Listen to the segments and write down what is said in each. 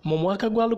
Mu mwaka gwa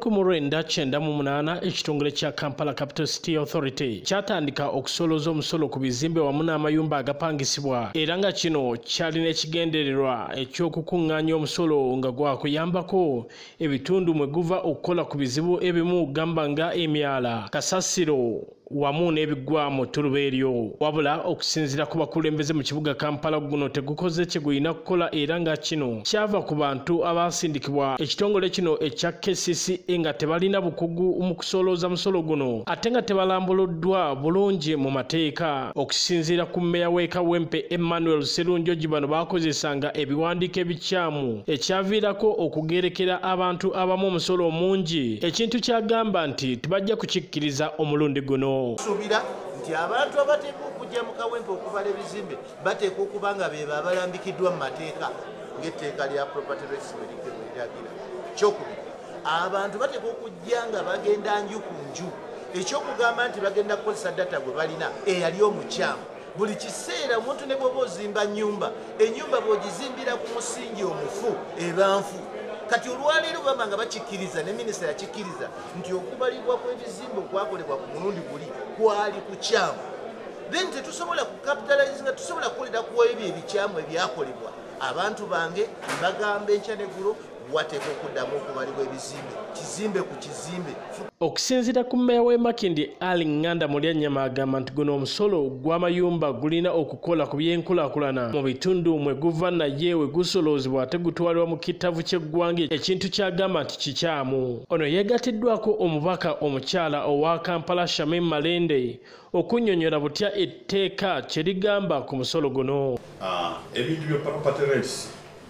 1998 ekitongole kya Kampala Capital City Authority kyatandika okusolooza omusolo ku bizimbe wamu n'amayumba agapangisibwa era nga kino kyalina ekigendererwa eky'okukungaanya omusolo nga gwakuyambako ebitundu mwe guva okukola ku bizibu ebimu gamba nga emyala, kasasiro wamu n'ebigwa mu ttuluba eryo. Wabula okusinziira ku bakulembeze mu kibuga Kampala guno tegukoze kye gulina kukola era nga kino kyava ku bantu abaasindikibwa ekitongole kino ekya KCCA nga tebalina bukugu mu kusolooza musolo guno ate nga tebalambuluddwa bulungi mu mateeka. Okusinziira ku mmeeya w'e Kawempe Emmanuel Sserunjogi bano baakozesanga ebiwandiiko ebikyamu ekyaviirako okugerekera abantu abamu omusolo omungi, ekintu kyagamba nti tebajja kukikkiriza omulundi guno. Subira nti abantu abateekwa okujja mu Kawempe okubala ebizimbe bateekwa okuba nga be babalambikiddwa mu mateeka ng'etteeka lya property rights bwe liragira. Ekyokubiri, abantu bateekwa okujja nga bagenda nju ku nju, ekyokugamba nti bagenda kukozesa data gwe balina eyali omukyamu. Buli kiseera omuntu ne bw'oba ozimba nnyumba, ennyumba bw'ogizimbira ku musingi omufu eba nfu. Kati olwaleero baba nga bakikkiriza ne minisita yakikkiriza nti okubalibwa kw'ebizimbe okwakolebwa ku mulundi guli kwali kukyamu. Then tetusobola kukapitalize nga tusobola kukolera ku ebyo ebikyamu ebyakolebwa. Abantu bange bagamba enkya n'eggulo wateekwa okuddamu okubalibwa ebizimbe kizimbe ku kizimbe. Okusinziira ku mmeeya w'e Makindye Ali Nganda Mulyanyama agamba nti guno omusolo gw'amayumba gulina okukola ku by'enkulaakulana mu bitundu mwe guva naye we gusoloozebwa ate gutwalibwa mu kitavu ky'eggwanga, ekintu ky'agamba nti kikyamu. Ono yeegatiddwako omubaka omukyala owa Kampala Shamim Malende okunnyonnyola butya etteeka kye ligamba ku musolo guno. Ebintu bya property rights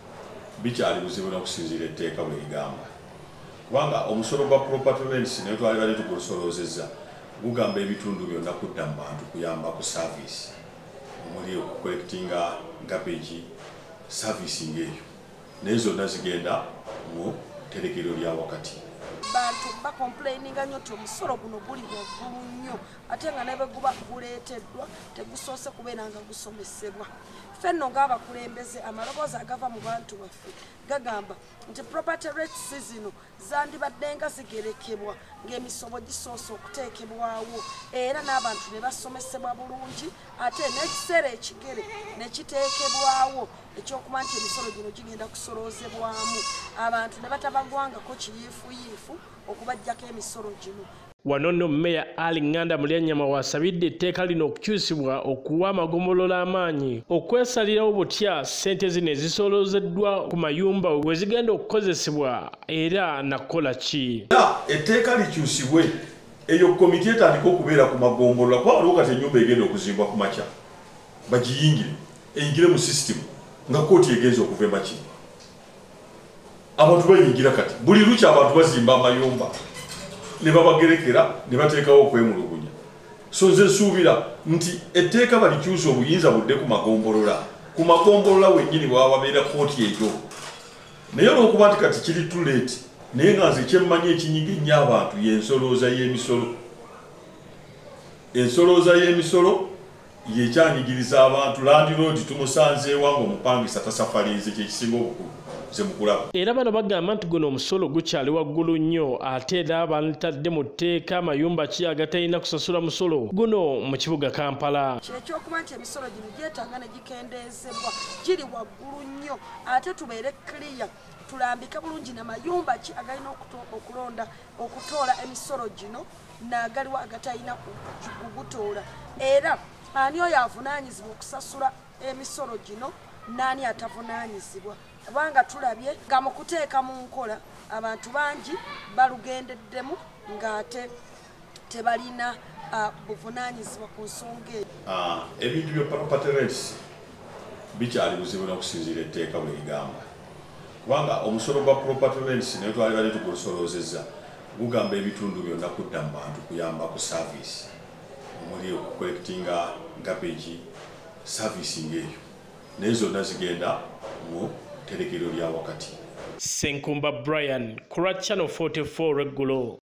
bikyali buzibu n'okusinziira etteeka bwe ligamba. Kubanga omusolo gwa property rents naye twali tugusoloozezza gugamba ebitundu byonna kudda mu bantu kuyamba ku service omuli okucollectinga garbage servicing eyo naye zonna zigenda mu terekero lya wakati. Bantu bakomplaininga nnyo nti omusolo guno guli waggulu nnyo ate nga ne bwe guba guleeteddwa tegusoose kubeera nga gusomesebwa. Fenno ng'abakulembeze amaloboozi agava mu bantu baffe gagamba nti property rates zino zandibadde nga zigerekebwa ng'emisobo gisoose okuteekebwawo era n'abantu ne basomesebwa bulungi ate n'ekiseera ekigere ne kiteekebwawo ekyokuba nti emisolo gino gigenda kusoloozebwamu abantu ne batabagwangako kiyiifuyiifu okubajjako emisolo gino. Wano nno mmeeya Ali Nganda Mulyanyama wasabidde etteeka lino okukyusibwa okuwa amagombolola amaanyi okwesalirawo butya ssente zino ezisoloozeddwa ku mayumba we zigenda okukozesebwa era nakukola ki. Etteeka likyusibwe eyo komiti etandika okubeera ku magombolola kuba waliwo kati ennyumba egenda okuzimbwa ku makya bagiyingire eyingire mu sisitimu nga kooti egenza okuva emakiri. Abantu bayingira kati buli lukya abantu bazimba amayumba ne babagerekera ne bateekawo okwemulugunya. So nze nsuubira nti etteeka balikyusa obuyinza budde ku magombolola. Ku magombolola wennyini bwaba babeera kooti eyo. Naye olw'okuba nti kati kiri too late naye nga nze kyemmanyi ekinyiga ennyo abantu y'ensolooza y'emisolo. Ensolooza y'emisolo yekyanyigiriza abantu. Landiroodi tumusanzeewa ng'omupangisa tasafaliize kyekisinga obukulu. Era bano bagamba nti guno omusolo gukyali waggulu nnyo ate era bantadde mu tteeka amayumba ki agatalina kusasula musolo guno mu kibuga Kampala. Kyekyokuba nti emisolo gino gyetanga ne gikendeezebwa giri waggulu nnyo ate tubeere clear tulambike bulungi n'amayumba ki agalina okutoola emisolo gino n'agaliwo agatalina kugutoola era ani oyo avunaanyizibwa okusasula emisolo gino n'ani atavunaanyizibwa. Kubanga tulabye nga mu kuteeka mu nkola abantu bangi balugendeddemu ng'ate tebalina buvunaanyizibwa ku nsonga eyo. Ebintu bya property rights bikyali buzibu n'okusinziira etteeka bwe ligamba. Kubanga omusolo gwa property rights naye twali tugusoloozezza gugamba ebitundu byonna kudda mu bantu kuyamba ku service omuli okucollectinga garbage servicing eyo naye zonna zigenda mu terekero lya wakati. Senkumba Brian, Channel 44 Regulo.